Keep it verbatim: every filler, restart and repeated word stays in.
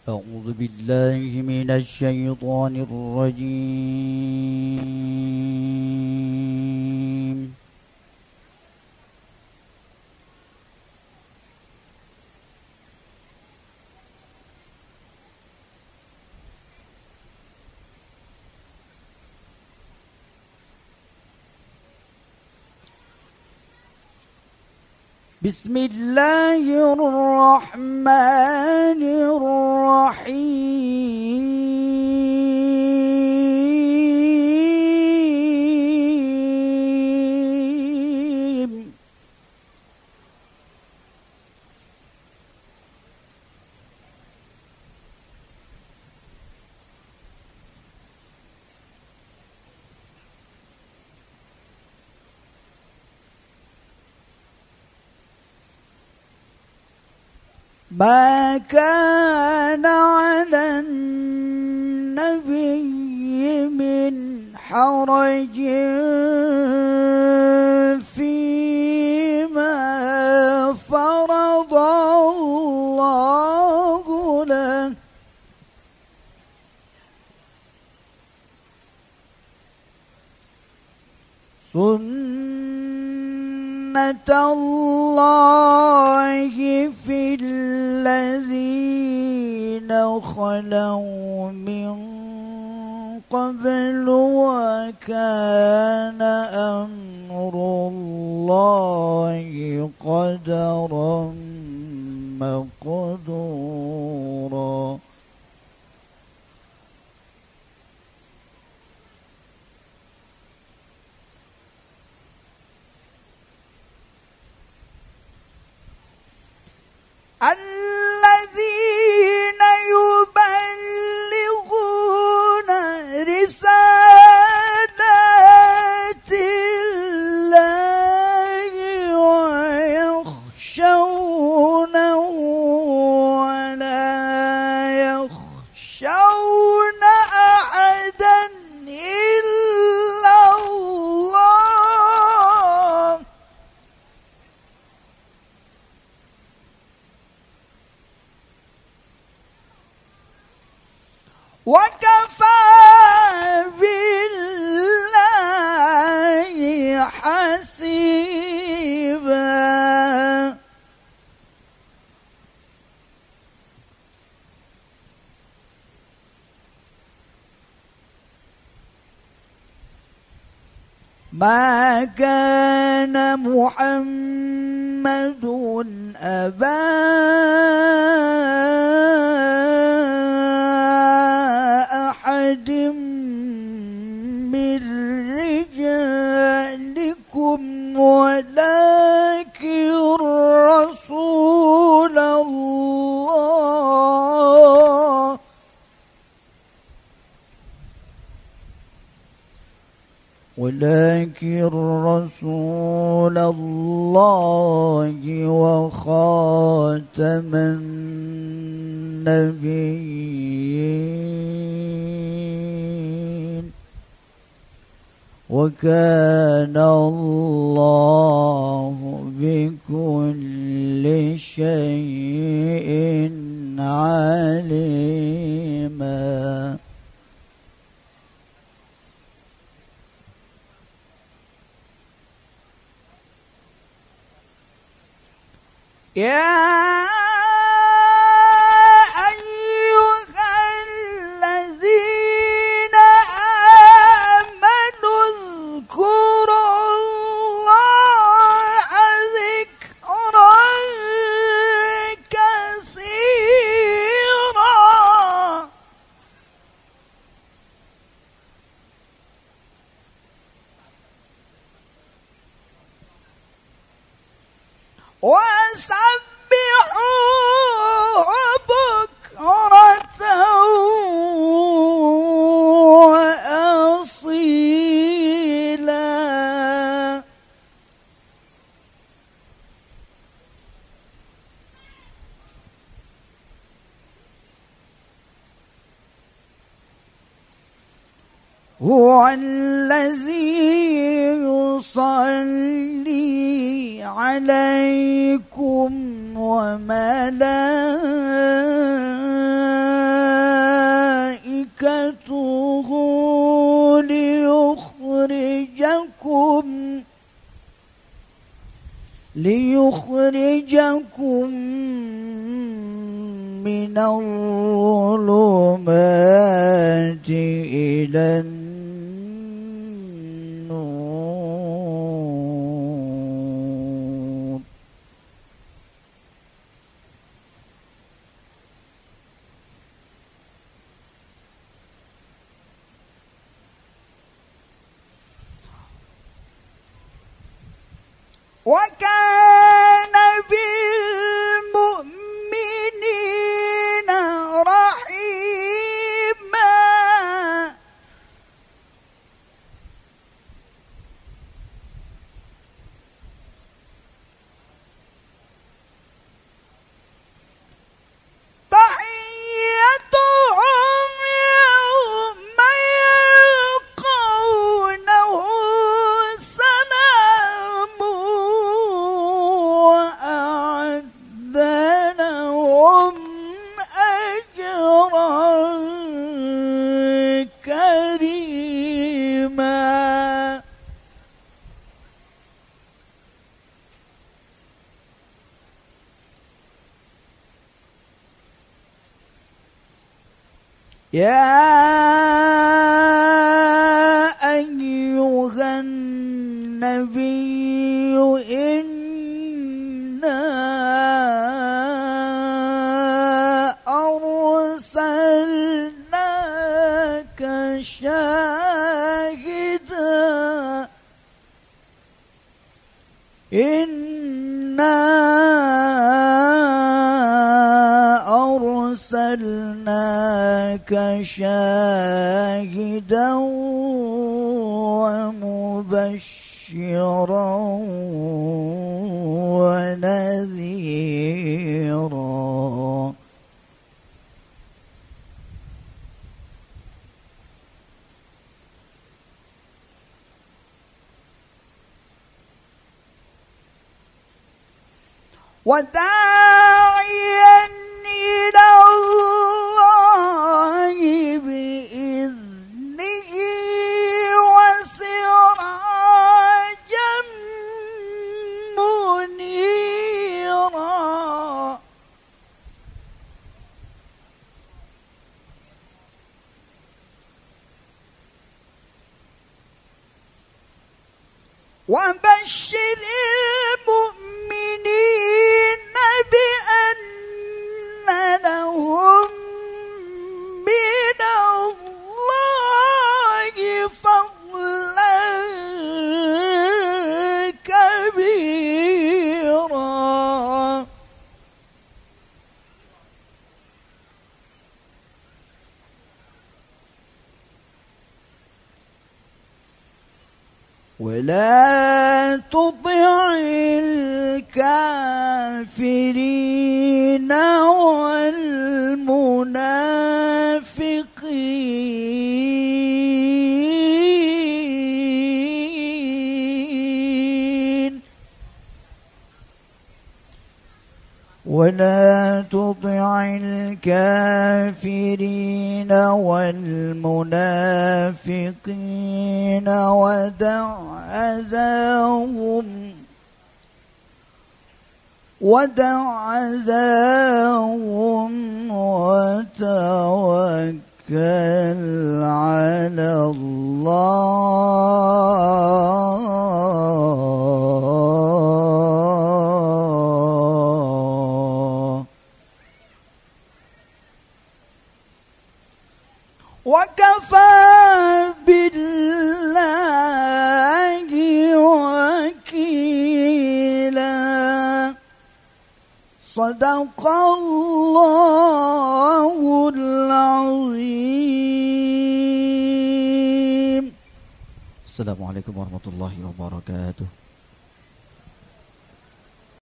أعوذ بالله من الشيطان الرجيم. بسم الله الرحمن الرحيم. ما كان على النبي من حرج فيما فرض الله له، سنة الله في الذين خلوا من قبل، وكان أمر الله قدرا مقدورا. الذين يبلغون رسالات الله ويخشونه ولا يخشون أحدا إلا الله، وكفى بالله حسيبا. ما كان محمد أبا أحد من رجالكم ولكن رسول الله ولكن رسول الله وخاتم النبيين، وكان الله بكل شيء عليما. يا أيها الذين آمنوا اذكروا الله ذكرا كثيرا وسبحوه بكرة وأصيلا. هو الذي يصلي عليكم وملائكته ليخرجكم من الظلمات إلى النور. وكان بالمؤمنين رحيما. تحيتهم يوم يلقونه سلام وأعد لهم أجرا كريما. يا أيها النبي إنا أرسلناك شاهدا إنا أرسلناك شاهدا ومبشرا ونذيرا. وداعيا إلى الله بإذنه وسراجا منيرا. وبشر المؤمنين بأن لهم من الله فضلا كبيرا. ولا تطع الكافرين والمنافقين ولا تطع الكافرين والمنافقين ودع أذاهم ودع أذاهم وتوكل على الله. وكفى بالله وكيلا. صدق الله العظيم. Assalamualaikum warahmatullahi wabarakatuh.